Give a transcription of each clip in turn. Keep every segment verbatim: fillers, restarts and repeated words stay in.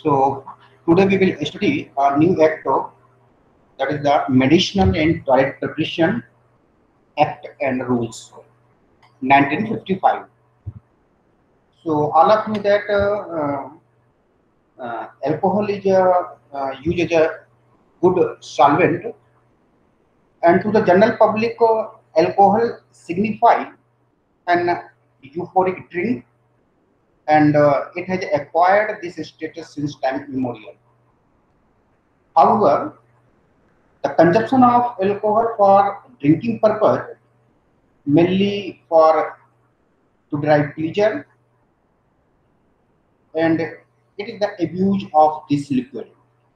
So today we will study a new act of, that is the Medicinal and Toilet Preparation Act and Rules, nineteen fifty-five. So all of you that uh, uh, uh, alcohol is a, uh, used as a good solvent, and to the general public, uh, alcohol signify an euphoric drink, and uh, it has acquired this status since time immemorial. However, the consumption of alcohol for drinking purpose, mainly for to derive pleasure, and it is the abuse of this liquid.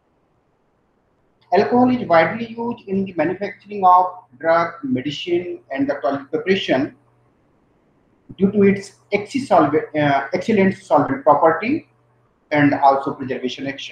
Alcohol is widely used in the manufacturing of drug, medicine, and the toilet preparation due to its uh, excellent solvent property and also preservation action.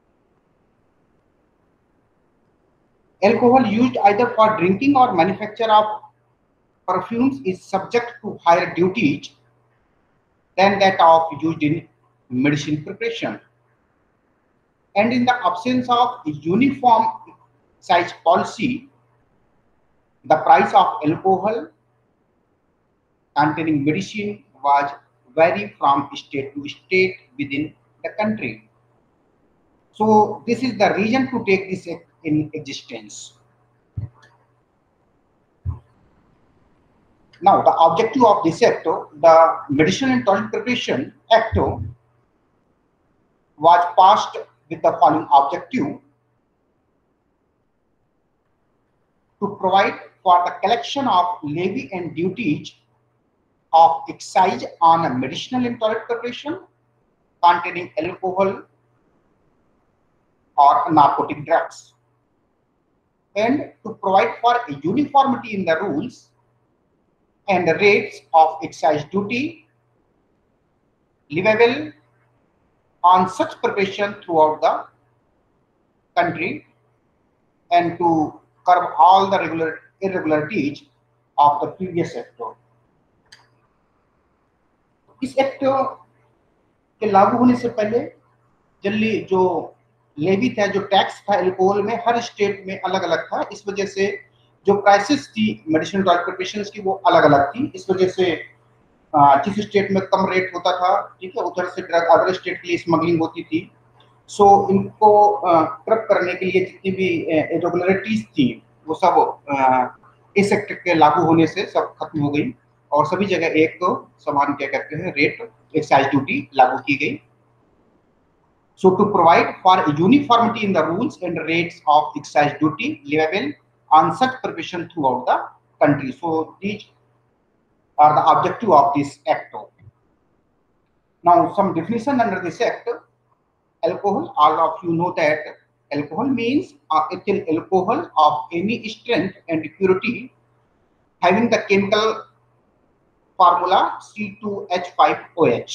Alcohol used either for drinking or manufacture of perfumes is subject to higher duties than that of used in medicine preparation. And in the absence of uniform excise policy, the price of alcohol containing medicine was vary from state to state within the country. So this is the reason to take this in existence. Now the objective of this act, the Medicinal and Toilet Preparation Act, was passed with the following objective: to provide for the collection of levy and duties of excise on a medicinal and toilet preparation containing alcohol or narcotic drugs, and to provide for a uniformity in the rules and the rates of excise duty leviable on such preparation throughout the country, and to curb all the regular irregularities of the previous act. इस act के लागू होने से पहले जल्दी जो levy था, जो टैक्स था अल्कोहल में, हर स्टेट में अलग अलग था। इस वजह से जो प्राइसेस थी मेडिसिनल टॉयलेट प्रिपरेशन की वो अलग अलग थी। इस वजह से जिस स्टेट में कम रेट होता था, ठीक है, उधर से ड्रग अदर स्टेट के लिए स्मगलिंग होती थी। सो इनको कर्ब करने के लिए जितनी भी इरेगुलरिटीज थी वो सब इस एक्ट के लागू होने से सब खत्म हो गई और सभी जगह एक तो समान क्या कहते हैं रेट एक्साइज ड्यूटी लागू की गई। So to provide for uniformity in the rules and rates of excise duty leviable on such preparation throughout the country. So these are the objective of this act. Now some definition under this act. Alcohol, all of you know that alcohol means uh, ethyl alcohol of any strength and purity having the chemical formula C two H five O H.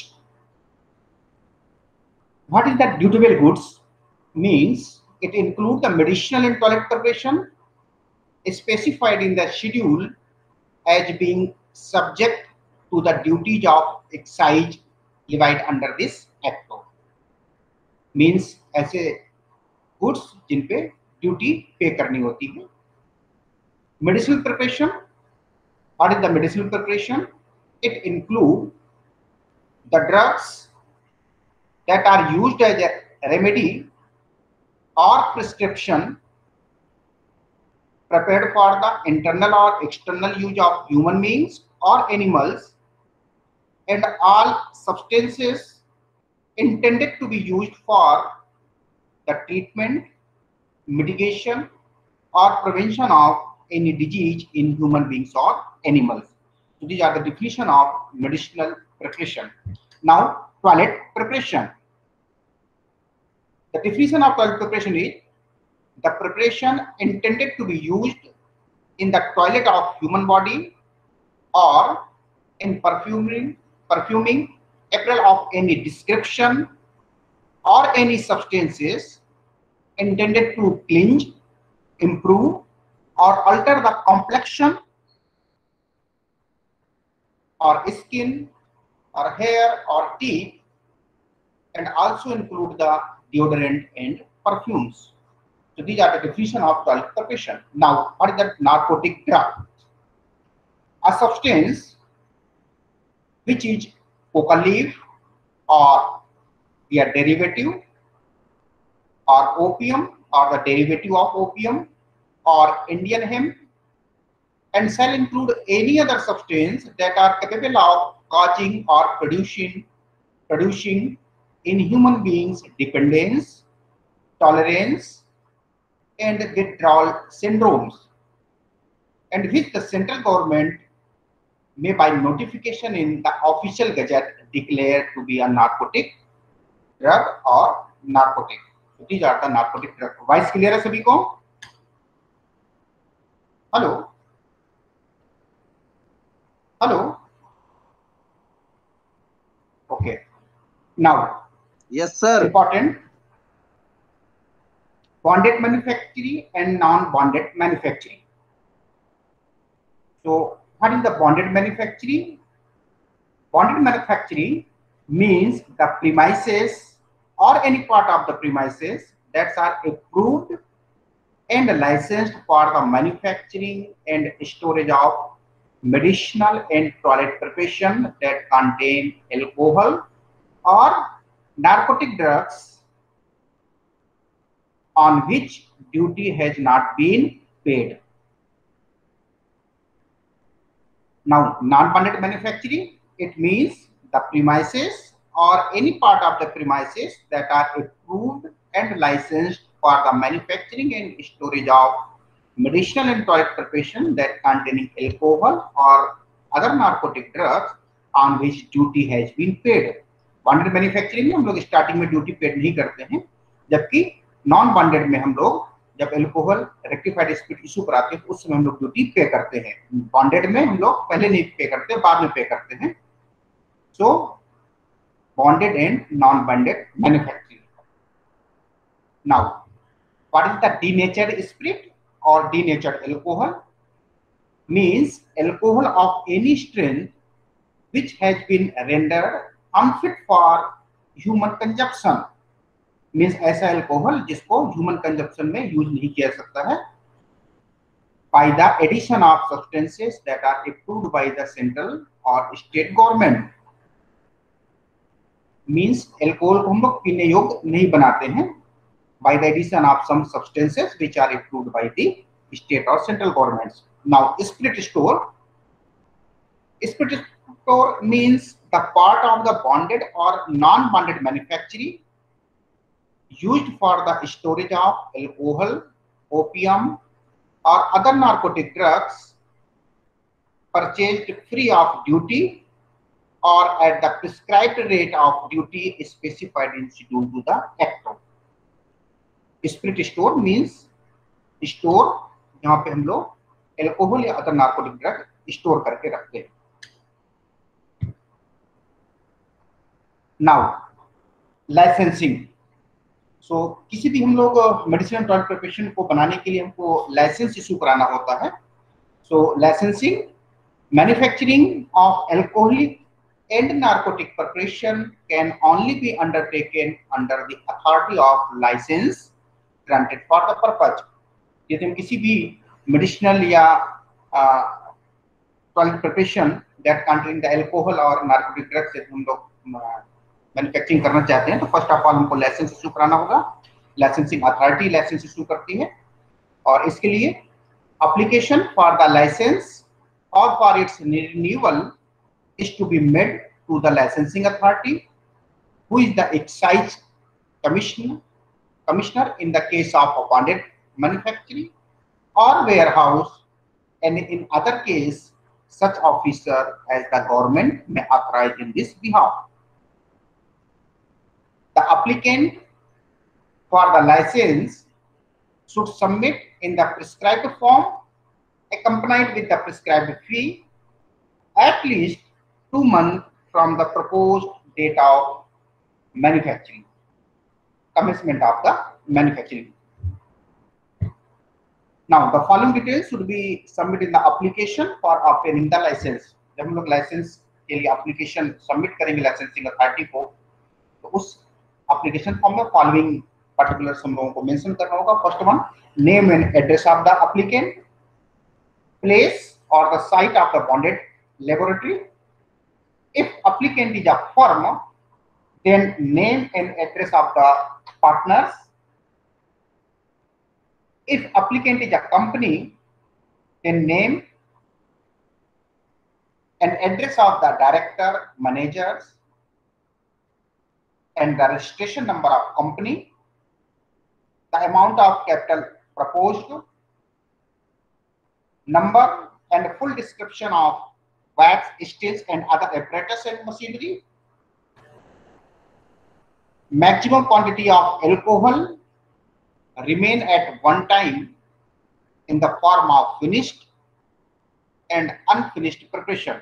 What is that dutiable goods? Means it includes the medicinal and toilet preparation specified in the schedule as being subject to the duties of excise levied under this act. Means ऐसे goods जिन पे duty pay करनी होती है। Medicinal preparation, what is the medicinal preparation? It include the drugs that are used as a remedy or prescription prepared for the internal or external use of human beings or animals, and all substances intended to be used for the treatment, mitigation, or prevention of any disease in human beings or animals. So these are the definition of medicinal preparation. Now, toilet preparation. The definition of toilet preparation is the preparation intended to be used in the toilet of human body or in perfuming, perfuming apparel of any description or any substances intended to cleanse, improve, or alter the complexion or skin or hair or teeth, and also include the deodorant, and perfumes. So these are the definition of toilet preparation. Now, what is the narcotic drug? A substance which is coca leaf or their derivative, or opium or the derivative of opium, or Indian hemp, and shall include any other substance that are capable of causing or producing producing in human beings dependence, tolerance, and withdrawal syndromes, and which the central government may by notification in the official gazette declare to be a narcotic drug or narcotic. So these are the narcotic drug. Voice clear है सभी को? Hello? Hello? Okay. Now, yes sir. Important. Bonded manufacturing and non-bonded manufacturing. So, what is the bonded manufacturing? Bonded manufacturing means the premises or any part of the premises that are approved and licensed for the manufacturing and storage of medicinal and toilet preparation that contain alcohol or narcotic drugs on which duty has not been paid. Now, non-bonded manufacturing, it means the premises or any part of the premises that are approved and licensed for the manufacturing and storage of medicinal and toilet preparation that containing alcohol or other narcotic drugs on which duty has been paid. Bonded manufacturing में हम लोग starting में duty paid नहीं करते हैं, जबकि non bonded में हम लोग जब एल्कोहल रेक्टिफाइड स्पिरिट इशू पर आते हैं तो उस समय हम लोग ड्यूटी पे करते हैं. बॉन्डेड में हम लोग पहले नहीं पे करते, बाद में पे करते हैं. So bonded and non bonded manufacturing. Now what is the denatured spirit or denatured alcohol? Means alcohol of any strength which has been rendered unfit for human consumption. Means ऐसा alcohol जिसको human consumption में use नहीं किया सकता है, by the addition of substances that are approved by the central or state government. Means alcohol को हम लोग पीने योग्य नहीं बनाते हैं by the addition of some substances which are approved by the state or central governments. Now, spirit store. Spirit store means the part of the bonded or non-bonded manufacturing used for the storage of alcohol, opium, or other narcotic drugs purchased free of duty or at the prescribed rate of duty specified in schedule to the act. Spirit store means store जहां पे हम लोग alcohol या other narcotic drug store करके रखते हैं. Now licensing. सो किसी भी हम लोग मेडिसिन टॉयलेट प्रिपरेशन को बनाने के लिए हमको लाइसेंस इशू कराना होता है. So licensing manufacturing of alcoholic and narcotic preparation can only be undertaken under the authority of licence granted for the purpose. यदि हम किसी भी मेडिसिनल या toilet preparation that containing the alcohol और नार्कोटिक ड्रग्स से हम लोग मैन्युफैक्चरिंग करना चाहते हैं तो फर्स्ट ऑफ ऑल हमको लाइसेंस इशू कराना होगा. लाइसेंसिंग अथॉरिटी लाइसेंस इशू करती है और इसके लिए एप्लीकेशन फॉर द लाइसेंस और for its renewal is to be made to the licensing authority who is the excise commissioner commissioner in the case of a bonded manufacturing or warehouse, and in other case such officer as the government may authorize in this behalf. The applicant for the license should submit in the prescribed form accompanied with the prescribed fee at least two months from the proposed date of manufacturing. Commencement of the manufacturing. Now, the following details should be submitted in the application for obtaining the license. जब हम लोग licence के लिए application submit करेंगे licensing authority को तो उस application form में फॉलोइंग पर्टिकुलर हम लोगों को मेंशन करना होगा। First one, name and address of the applicant, place or the site of the bonded laboratory. If applicant is a firm, then name and address of the partners. If applicant is a company, then name and address of the director, managers, and the registration number of company, the amount of capital proposed, number and full description of wax, stills and other apparatus and machinery, maximum quantity of alcohol remain at one time in the form of finished and unfinished preparation,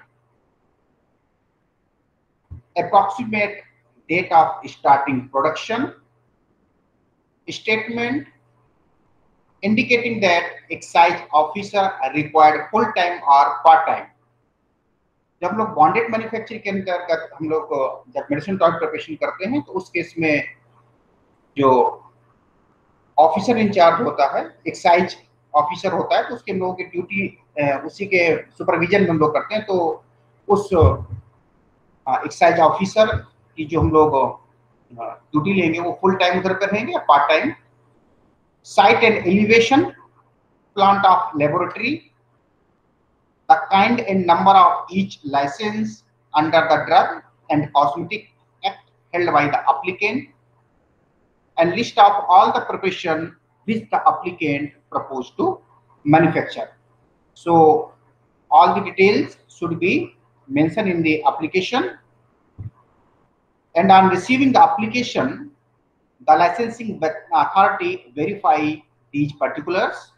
approximate date of starting production, statement indicating that excise officer required full time or part time. जब हम लोग bonded manufacturing के अंतर्गत हम लोग जब medicine toil preparation करते हैं तो उस केस में जो ऑफिसर इंचार्ज होता है, एक्साइज ऑफिसर होता है, तो उसके लोगों की ड्यूटी उसी के सुपरविजन में हम लोग करते हैं। तो उस एक्साइज ऑफिसर की जो हम लोग ड्यूटी लेंगे वो फुल टाइम उधर पर रहेंगे या part time. Site and elevation, plant of laboratory, the kind and number of each license under the Drug and Cosmetic Act held by the applicant, and list of all the preparation which the applicant proposed to manufacture. So all the details should be mentioned in the application, and on receiving the application, the licensing authority verify these particulars.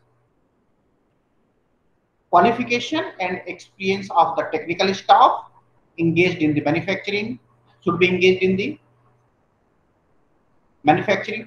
Qualification and experience of the technical staff engaged in the manufacturing should be engaged in the manufacturing.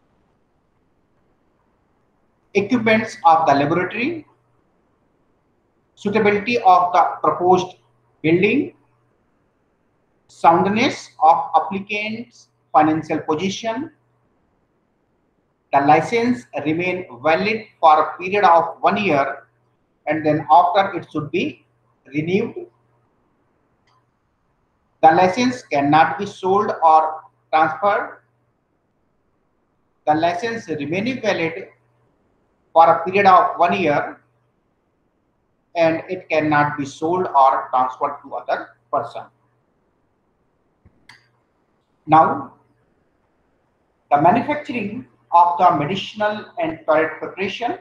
Equipments of the laboratory, suitability of the proposed building, soundness of applicant's financial position, the license remain valid for a period of one year and then after it should be renewed. The license cannot be sold or transferred. The license remaining valid for a period of one year and it cannot be sold or transferred to other person. Now, the manufacturing of the medicinal and toilet preparation.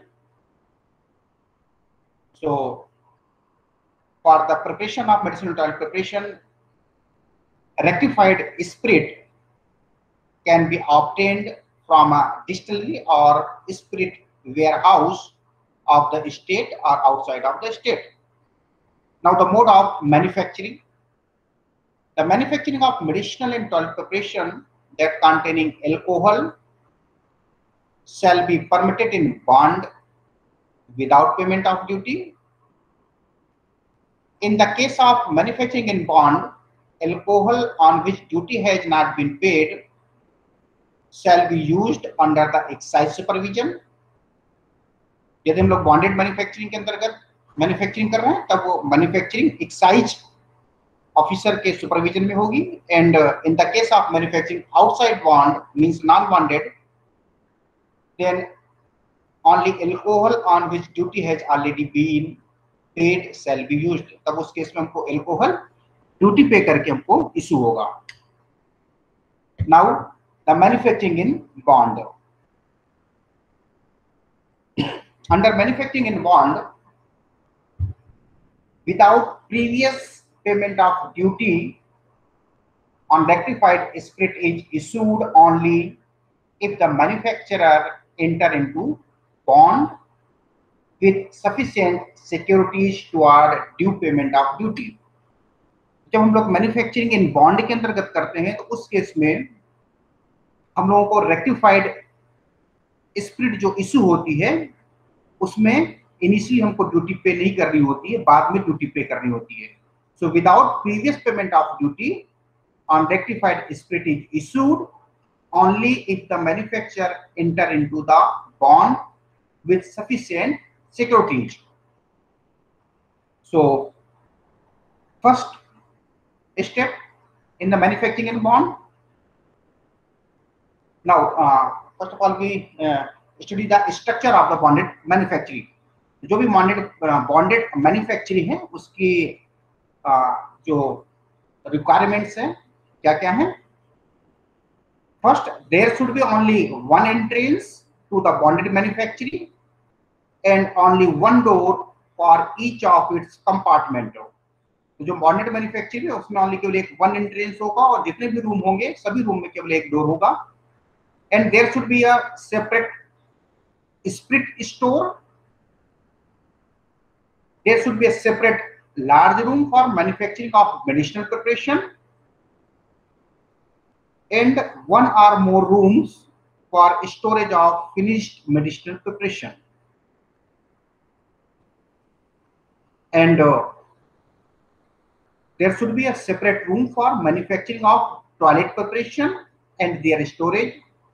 So, for the preparation of medicinal toilet preparation, rectified spirit can be obtained from a distillery or spirit warehouse of the state or outside of the state. Now, the mode of manufacturing. The manufacturing of medicinal and toilet preparation that containing alcohol shall be permitted in bond without payment of duty. In the case of manufacturing in bond, alcohol on which duty has not been paid shall be used under the excise supervision. यदि हम लोग bonded manufacturing के अंतर्गत manufacturing कर रहे हैं तब वो मैन्युफैक्चरिंग एक्साइज ऑफिसर के सुपरविजन में होगी, and in the case of manufacturing outside bond means non bonded, then only alcohol on which duty has already been paid shall be used. तब उस केस में हमको अल्कोहल ड्यूटी पे करके हमको इशू होगा। Now the manufacturing in bond. Under manufacturing in bond, without previous payment of duty on rectified spirit is issued only if the manufacturer enter into bond with sufficient securities toward due payment of duty. जब हम लोग manufacturing in bond के अंतर्गत करते हैं तो उस case में हम लोगों को रेक्टिफाइड स्पिरिट जो इशू होती है उसमें इनिशियली हमको ड्यूटी पे नहीं करनी होती है, बाद में ड्यूटी पे करनी होती है। So without previous payment of duty on rectified spirit is issued only if the manufacturer enter into the bond with sufficient securities. So first step in the manufacturing and bond. Now uh, first of all we uh, study the structure of the bonded manufacturing. जो भी bonded bonded manufacturing है उसकी uh, जो requirements हैं क्या क्या है. First, there should be only one entrance to the bonded manufacturing and only one door for each of its compartment. तो जो bonded manufacturing है उसमें only केवल एक one entrance होगा और जितने भी रूम होंगे सभी रूम में केवल एक डोर होगा. And there should be a separate split store. There should be a separate large room for manufacturing of medicinal preparation and one or more rooms for storage of finished medicinal preparation. And uh, there should be a separate room for manufacturing of toilet preparation and their storage.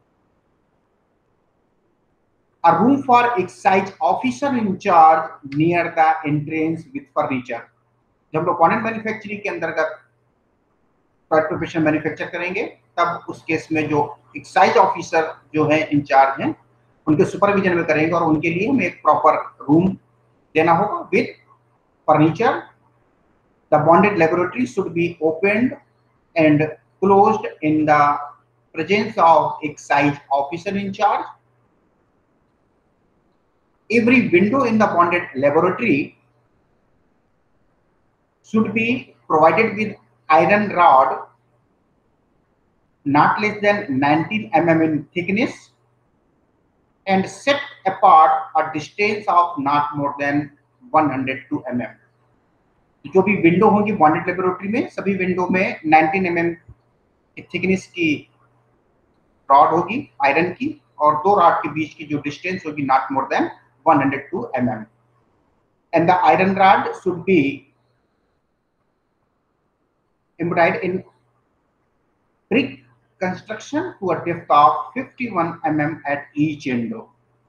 A room for excise officer in charge near the entrance with furniture. जब लोग bonded manufacturing के अंतर्गत toilet preparation manufacture करेंगे तब उस case में जो excise officer जो है इंचार्ज हैं उनके सुपरविजन में करेंगे और उनके लिए हमें एक प्रॉपर रूम देना होगा with furniture. The bonded laboratory should be opened and closed in the presence of excise officer incharge. Every window in the bonded laboratory should be provided with iron rod not less than nineteen millimeters in thickness and set apart a distance of not more than one hundred two millimeters. जो भी window होगी bonded laboratory में सभी window में nineteen millimeters thickness की rod होगी iron की और दो रॉड के बीच की जो डिस्टेंस होगी not more than one hundred two millimeters. And the iron rod should be embodied in brick construction to a depth of fifty-one millimeters at each window.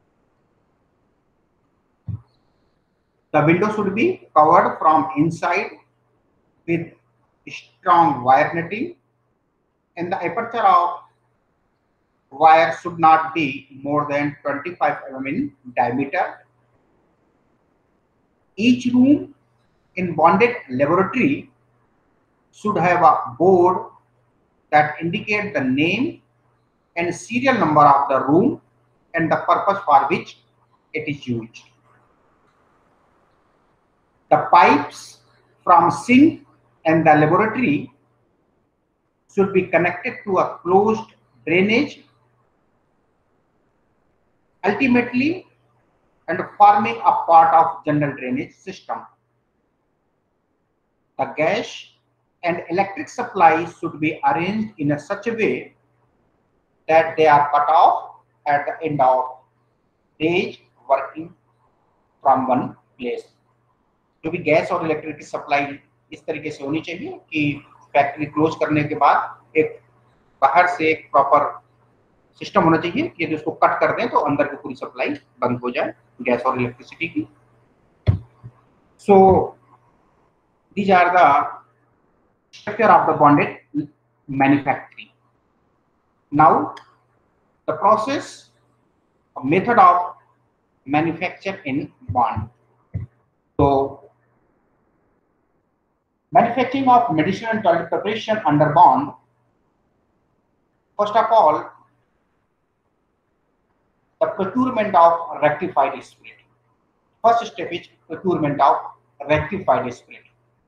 The window should be covered from inside with strong wire netting, and the aperture of wire should not be more than twenty-five millimeters in diameter. Each room in bonded laboratory should have a board that indicates the name and serial number of the room and the purpose for which it is used. The pipes from sink and the laboratory should be connected to a closed drainage, ultimately and forming a part of general drainage system. The gas and electric supply should be arranged in a such a way that they are cut off at the end of days working from one place. जो भी gas और electric की supply इस तरीके से होनी चाहिए कि फैक्ट्री क्लोज करने के बाद एक बाहर से एक प्रॉपर सिस्टम होना चाहिए कि यदि उसको कट कर दें तो अंदर की पूरी सप्लाई बंद हो जाए गैस और इलेक्ट्रिसिटी की. So these are the structure of the bonded manufacturing. Now the process method of manufacture in bond. तो manufacturing of medicinal and toilet preparation under bond, first of all, the procurement of rectified spirit. First step is procurement of rectified spirit.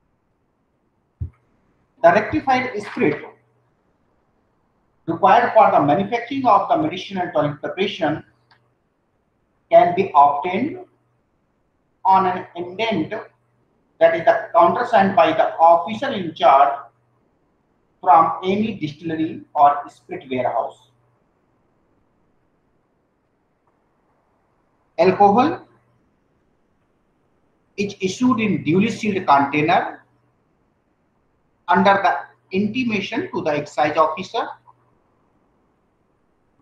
The rectified spirit required for the manufacturing of the medicinal and toilet preparation can be obtained on an indent that is the countersigned by the officer in charge from any distillery or spirit warehouse. Alcohol is issued in duly sealed container under the intimation to the excise officer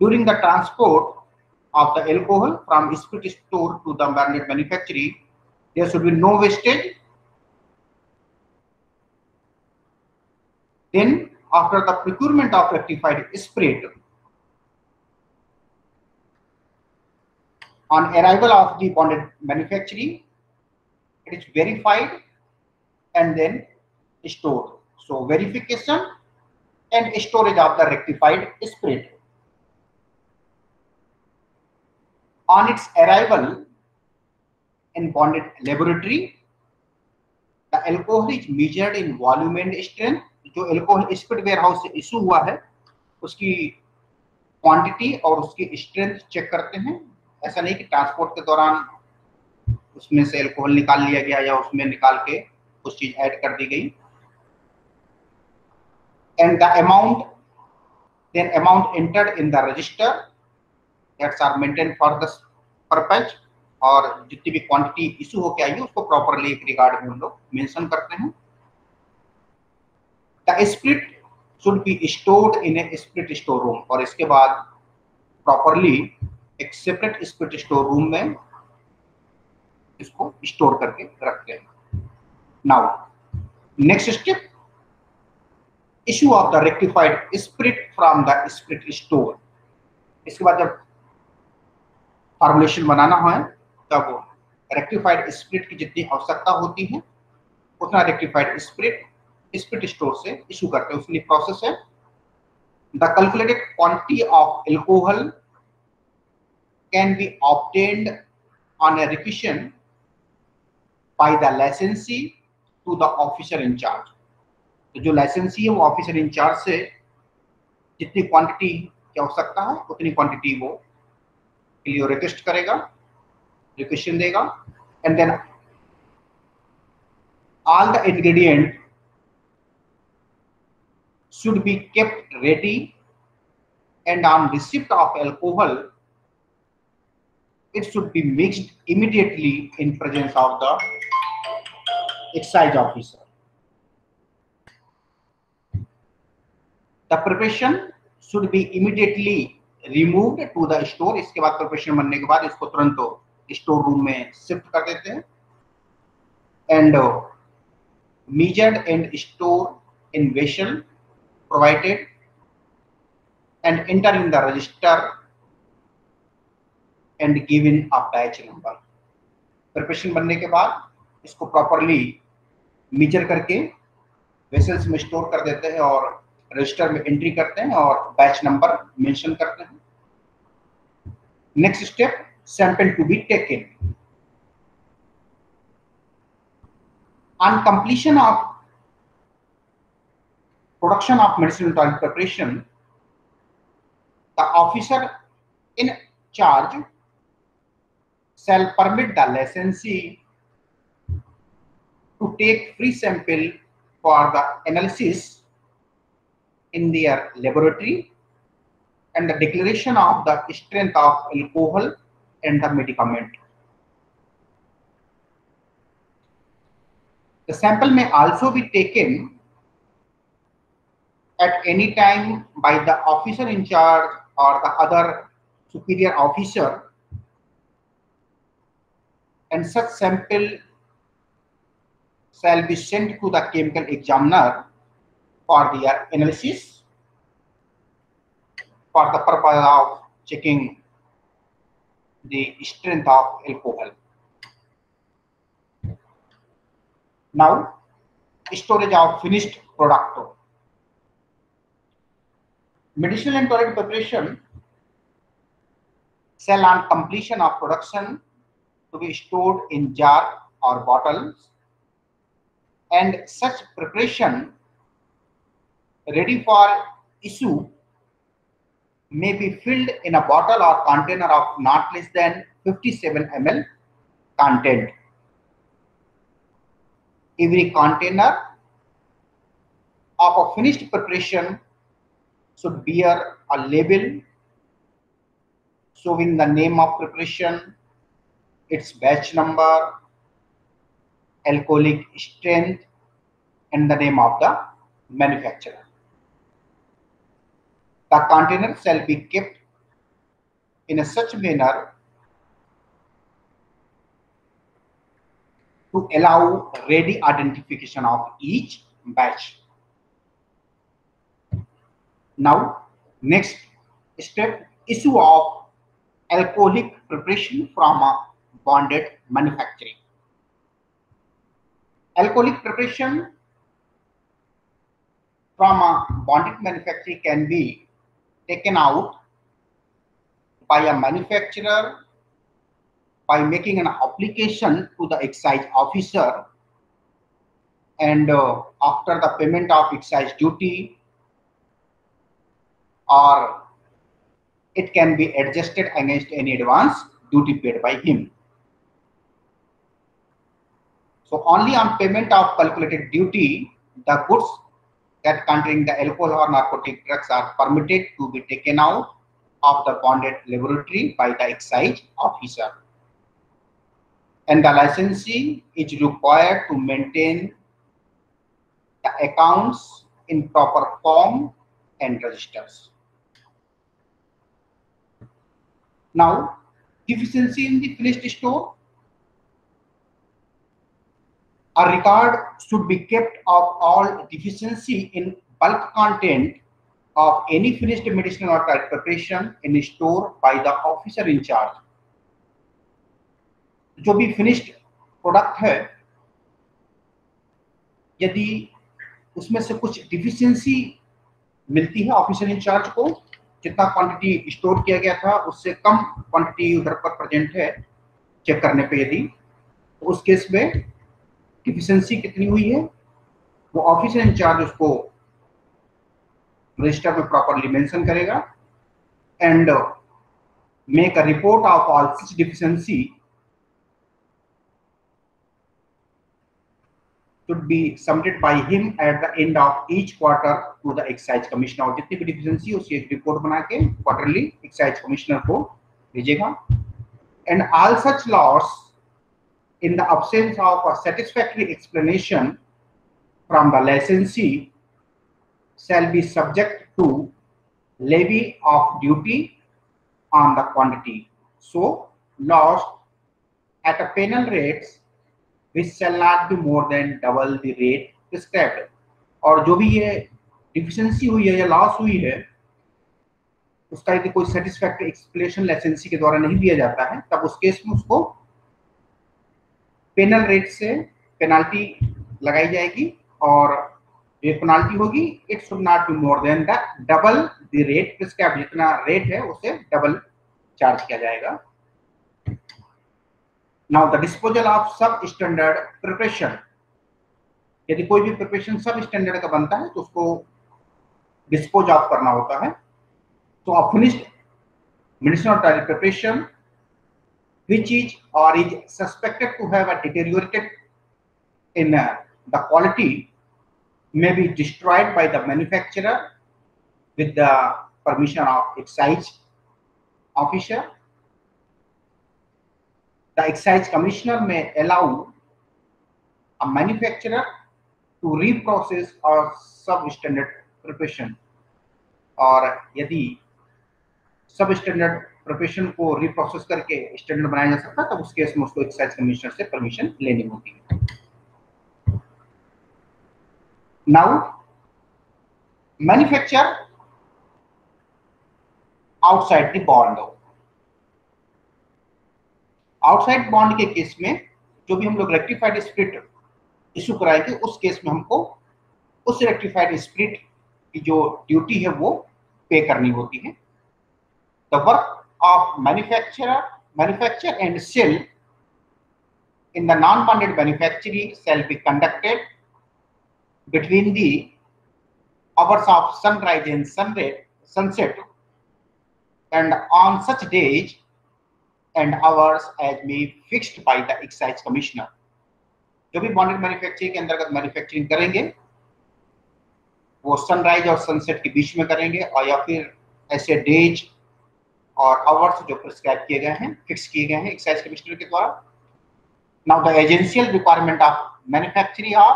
during the transport of the alcohol from spirit store to the manufacturing, there should be no wastage. Then after the procurement of rectified spirit, on arrival of the bonded manufacturing, it is verified and then stored. So verification and storage of the rectified spirit. On its arrival in bonded laboratory, the alcohol is measured in volume and strength. जो alcohol spirit warehouse से issue हुआ है उसकी quantity और उसकी strength check करते हैं। ऐसा नहीं कि ट्रांसपोर्ट के दौरान उसमें से अल्कोहल निकाल लिया गया या उसमें निकाल के कुछ चीज ऐड कर दी गई। And the amount then amount entered in the register that's are maintain for the purpose, और जितनी भी क्वांटिटी इशू होकर आई है उसको प्रॉपरली एक रिकॉर्ड में हम लोग मेंशन करते हैं। The spirit should be stored in a spirit store room, और इसके बाद प्रॉपरली एक सेपरेट स्पिरिट स्टोर रूम में इसको स्टोर करके रखते हैं। Now next step, issue of the rectified spirit from the spirit store. इसके बाद जब फॉर्मुलेशन बनाना है तब रेक्टिफाइड स्पिरिट की जितनी आवश्यकता होती है उतना रेक्टिफाइड स्पिरिट स्पिरिट स्टोर से इशू करते हैं। उसके लिए प्रोसेस है, the calculated quantity of alcohol can be obtained on a requisition by the licensee to the officer incharge. तो जो लाइसेंसी है वो ऑफिसर इंचार्ज से जितनी क्वांटिटी की आवश्यकता है उतनी क्वांटिटी वो के लिए रिक्वेस्ट करेगा, रिक्वेशन देगा, and then all the ingredient should be kept ready, and on receipt of alcohol it should be mixed immediately in presence of the excise officer. The preparation should be immediately removed to the store. इसके बाद preparation बनने के बाद इसको तुरंत store room में shift कर देते हैं, and uh, measured and stored in vessel provided and enter in the register and given a batch number. Preparation बनने के बाद इसको प्रॉपरली मेजर करके वेसल्स में स्टोर कर देते हैं और रजिस्टर में एंट्री करते हैं और बैच नंबर मेंशन करते हैं। Next step, sample to be taken. On completion of production of medicinal toilet preparation, the officer in charge shall permit the licensee to take free sample for the analysis in their laboratory and the declaration of the strength of alcohol and the medicament. The sample may also be taken at any time by the officer in charge or the other superior officer, and such sample shall be sent to the chemical examiner for their analysis for the purpose of checking the strength of alcohol. Now, storage of finished product. Medicinal and toilet preparation shall on completion of production to be stored in jar or bottles, and such preparation ready for issue may be filled in a bottle or container of not less than fifty-seven milliliters content. Every container of a finished preparation should bear a label showing the name of preparation, its batch number, alcoholic strength, and the name of the manufacturer. The container shall be kept in a such manner to allow ready identification of each batch. Now, next step, issue of alcoholic preparation from a bonded manufacturing. Alcoholic preparation from a bonded manufacturing can be taken out by a manufacturer by making an application to the excise officer, and uh, after the payment of excise duty, or it can be adjusted against any advance duty paid by him. So only on payment of calculated duty, the goods that containing the alcohol or narcotic drugs are permitted to be taken out of the bonded laboratory by the excise officer. And the licensee is required to maintain the accounts in proper form and registers. Now, deficiency in the finished store. A record should be kept of all deficiency in bulk content of any finished medicinal or type preparation in store by the officer in charge. जो भी finished product है, यदि उसमें से कुछ deficiency मिलती है officer in charge को, जितना क्वांटिटी स्टोर किया गया था उससे कम क्वांटिटी उधर पर प्रेजेंट है चेक करने पे, यदि तो उस केस में डिफिशियंसी कितनी हुई है वो ऑफिसर इंचार्ज उसको रजिस्टर में प्रॉपरली मेंशन करेगा and make a report of all such deficiency should be submitted by him at the end of each quarter to the excise commissioner. और जितनी भी डिफिशियंसी उसकी एक रिपोर्ट बना के क्वार्टरली एक्साइज कमिश्नर को भेजेगा. And all such loss in the absence of a satisfactory explanation from the licensee shall be subject to levy of duty on the quantity. So loss at a penal rates which shall not be more than double the rate prescribed. और जो भी ये deficiency हुई है या loss हुई है उसका यदि कोई सेटिस्फैक्टरी एक्सप्लेनेशन लाइसेंसी के द्वारा नहीं दिया जाता है, तब उस केस में उसको पेनल रेट से पेनाल्टी लगाई जाएगी और ये पेनाल्टी होगी it should not be more than the double the rate prescribed. जितना रेट है उसे डबल चार्ज किया जाएगा. Now the disposal of substandard preparation. यदि कोई भी प्रिपरेशन सब स्टैंडर्ड का बनता है तो उसको डिस्पोज ऑफ करना होता है. तो a finished medicinal type preparation which is or is suspected to have a deteriorated in uh, the quality may be destroyed by the manufacturer with the permission of excise officer. The excise commissioner may allow a manufacturer to reprocess or substandard preparation. और यदि substandard preparation को reprocess करके standard बनाया जा सकता है तब उस केस में उसको एक्साइज कमिश्नर से परमिशन लेनी होती है. Now manufacture outside the bond. Outside bond के केस में जो भी हम लोग रेक्टिफाइड स्प्रिट इशू कराएंगे उस केस में हमको उस रेक्टिफाइड स्प्रिट की जो ड्यूटी है वो पे करनी होती है. The work of manufacturer manufacture and sale in the non bonded manufacturing shall be conducted between the hours of sunrise and sunset sunset and on such days and hours as may fixed by the excise commissioner. जो भी bonded manufacturing के अंतर्गत manufacturing करेंगे वो sunrise और sunset के बीच में करेंगे और या फिर ऐसे डेज और आवर्स जो प्रिस्क्राइब किए गए हैं फिक्स किए गए हैं एक्साइज कमिश्नर के द्वारा. Now the essential requirement of manufacturing are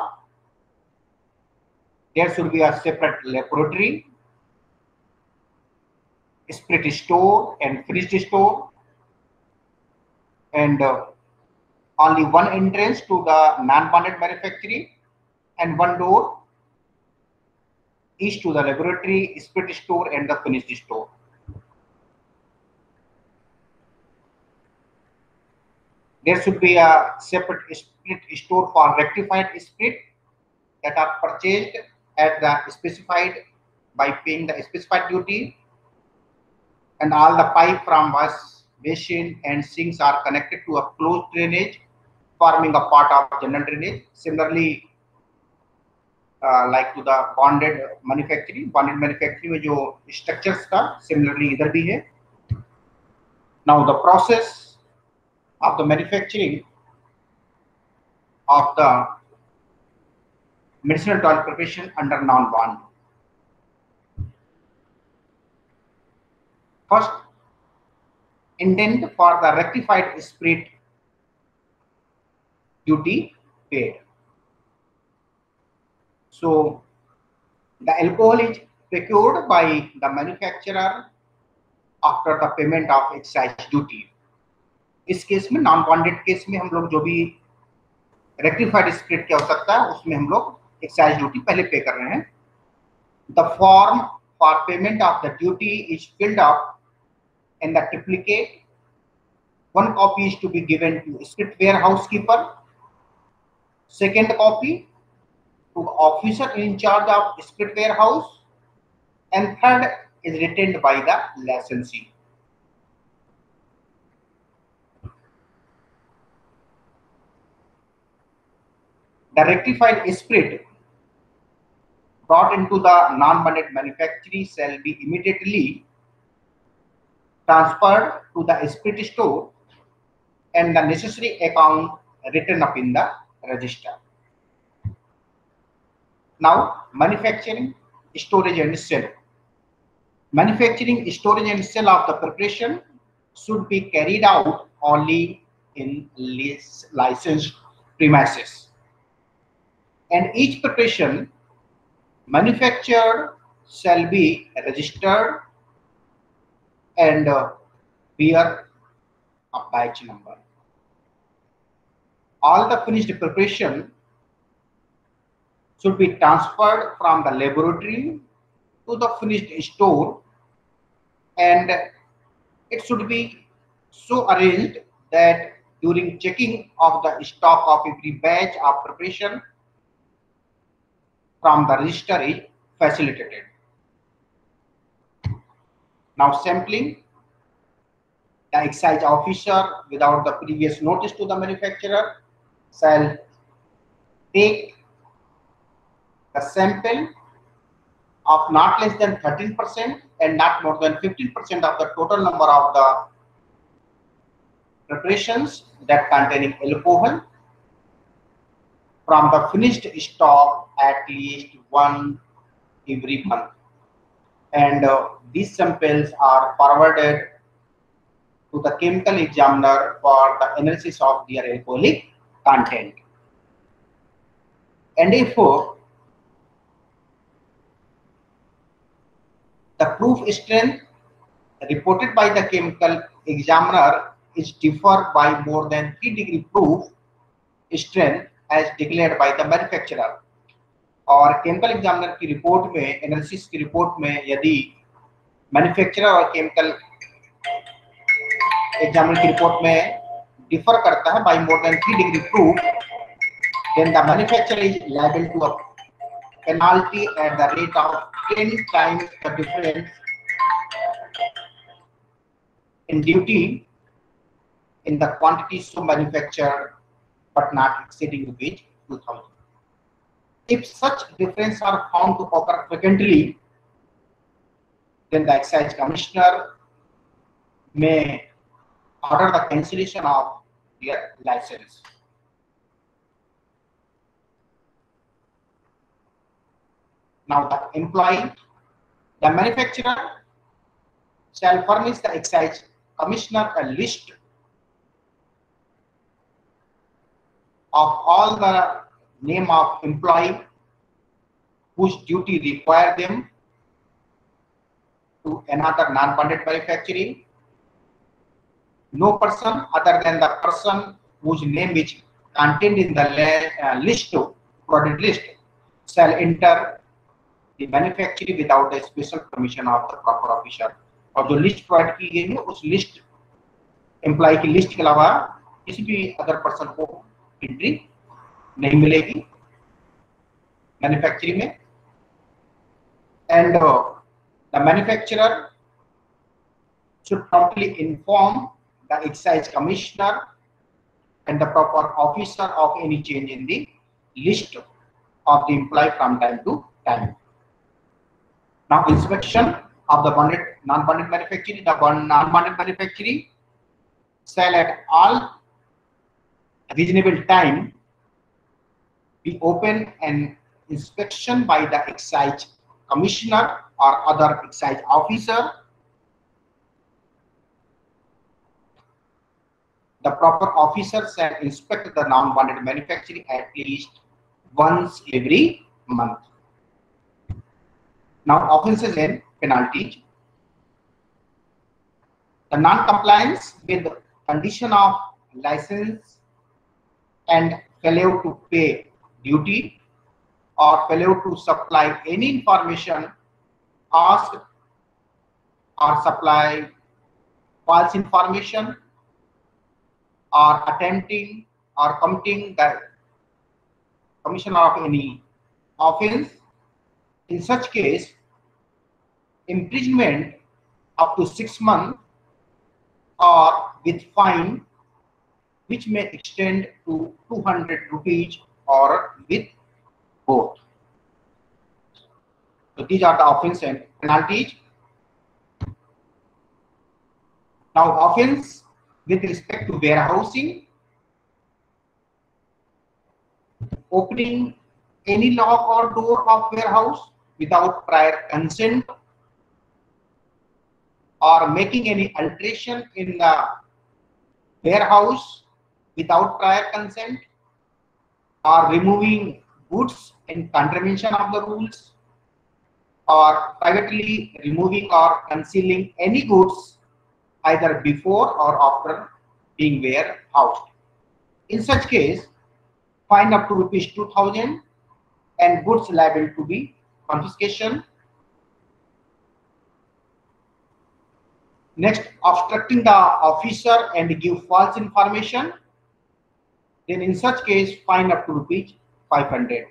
there should be a separate laboratory split store and finished store, and uh, only one entrance to the non-bonded manufacturing and one door each to the laboratory, split store and the finished store. There should be a separate split store for rectified split that are purchased at the specified by paying the specified duty, and all the pipe from wash basin and sinks are connected to a closed drainage forming a part of general drainage. Similarly, uh, like to the bonded manufacturing, bonded manufacturing में जो structures था similarly इधर भी है. Now the process of the manufacturing of the medicinal toilet preparation under non-bond. First, indent for the rectified spirit duty paid. So the alcohol is procured by the manufacturer after the payment of excise duty. इस case में non bonded case में हम लोग जो भी rectified spirit की आवश्यकता है उसमें हम लोग एक्साइज ड्यूटी पहले पे कर रहे हैं. The form for payment of the duty is filled up in the triplicate. One copy is to be given to split warehouse keeper, second copy to officer in charge of split warehouse, and third is retained by the licensee. The rectified split brought into the non-bonded manufacturing shall be immediately transferred to the split store and the necessary account written up in the register. Now, manufacturing, storage and sale. Manufacturing, storage and sale of the preparation should be carried out only in licensed premises. And each preparation manufactured shall be registered and uh, bear a batch number. All the finished preparation should be transferred from the laboratory to the finished store, and it should be so arranged that during checking of the stock of every batch of preparation from the register is facilitated. Now, sampling. The excise officer, without the previous notice to the manufacturer, shall take the sample of not less than thirteen percent and not more than fifteen percent of the total number of the preparations that containing alcohol from the finished stock at least one every month. And uh, these samples are forwarded to the chemical examiner for the analysis of their alcoholic content. And if uh, the proof strength reported by the chemical examiner is differ by more than three degree proof strength as declared by the manufacturer, और chemical examiner की report में, analysis की report में यदि manufacturer और chemical examiner की report में differ करता है by more than three degree proof, then the manufacturer is liable to a penalty at the rate of ten times the difference in duty in the quantity so manufactured but not exceeding rupees two thousand. If such difference are found to occur frequently, then the excise commissioner may order the cancellation of their license. Now, the employee, the manufacturer shall furnish the excise commissioner a list of all the name of employee whose duty require them to another non-bonded manufacturing. No person other than the person whose name is contained in the uh, list, product list, shall enter the manufacturing without the special permission of the proper officer. और जो list provide की गई है उस list employ की list के अलावा किसी भी अदर पर्सन को एंट्री नहीं मिलेगी मैन्युफैक्चरिंग में. And the manufacturer should promptly inform the excise commissioner and the proper officer of any change in the list of the employee from time to time. Now, inspection of the bonded, non-bonded manufacturing, the non-bonded manufacturing shall at all reasonable time be open and inspection by the excise commissioner or other excise officer. The proper officer shall inspect the non-bonded manufacturing at least once every month. Now, offences and penalties. The non-compliance with the condition of license and failure to pay duty or failure to supply any information asked or supply false information or attempting or committing the commission of any offense. In such case, imprisonment up to six months or with fine which may extend to two hundred rupees or with both. So these are the offense and penalties. Now, offense with respect to warehousing: opening any lock or door of warehouse without prior consent, or making any alteration in the warehouse without prior consent, or removing goods in contravention of the rules, or privately removing or concealing any goods either before or after being warehoused. In such case, fine up to rupees two thousand and goods liable to be confiscation. Next, obstructing the officer and give false information, then in such case fine up to rupees five hundred.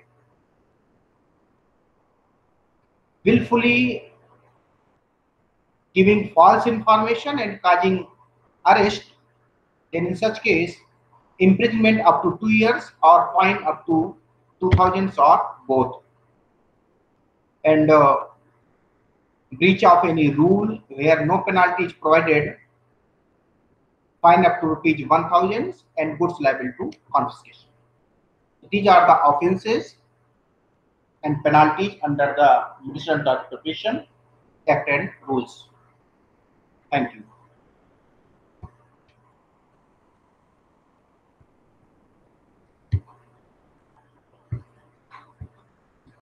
Willfully giving false information and causing arrest, then in such case imprisonment up to two years or fine up to two thousand or both. And uh, breach of any rule where no penalty is provided, fine up to rupees one thousand and goods liable to confiscation. These are the offences and penalties under the Judicial Interpretation Act and rules. Thank you.